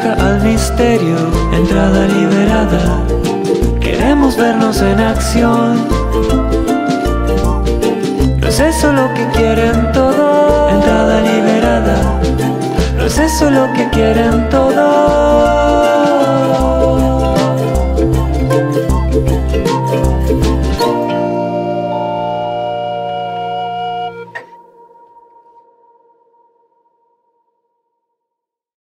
viaja al misterio, entrada liberada. Queremos vernos en acción. No es eso lo que quieren todos, entrada liberada. No es eso lo que quieren todos.